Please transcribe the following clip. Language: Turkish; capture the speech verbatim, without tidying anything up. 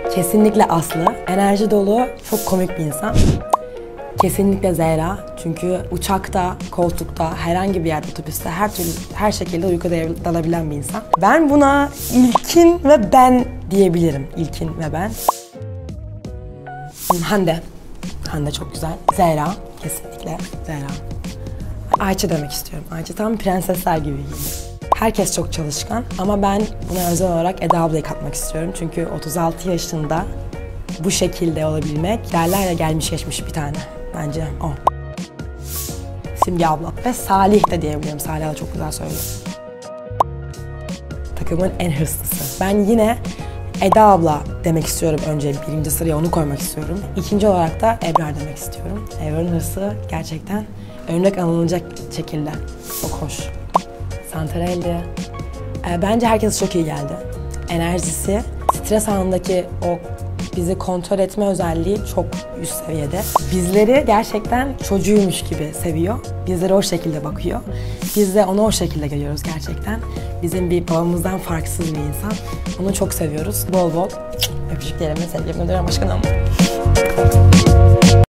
Kesinlikle Aslı. Enerji dolu, çok komik bir insan. Kesinlikle Zehra. Çünkü uçakta, koltukta, herhangi bir yerde, otobüste her türlü, her şekilde uykuya dalabilen bir insan. Ben buna İlkin ve ben diyebilirim. İlkin ve ben. Hande. Hande çok güzel. Zehra. Kesinlikle Zehra. Ayça demek istiyorum. Ayça tam prensesler gibi geliyor. Herkes çok çalışkan ama ben buna özel olarak Eda ablayı katmak istiyorum. Çünkü otuz altı yaşında bu şekilde olabilmek, derler ya gelmiş geçmiş bir tane. Bence o. Simge abla ve Salih de diyebilirim. Salih da çok güzel söylüyor. Takımın en hırslısı. Ben yine Eda abla demek istiyorum önce. Birinci sıraya onu koymak istiyorum. İkinci olarak da Ebrar demek istiyorum. Ebrar'ın hırsı gerçekten örnek alınacak şekilde. Çok hoş. Santarelli. E, bence herkes çok iyi geldi. Enerjisi, stres anındaki o bizi kontrol etme özelliği çok üst seviyede. Bizleri gerçekten çocuğuymuş gibi seviyor. Bizlere o şekilde bakıyor. Biz de onu o şekilde görüyoruz gerçekten. Bizim bir babamızdan farksız bir insan. Onu çok seviyoruz. Bol bol öpücüklerimi, sevgilerimi gönderiyorum başkanım.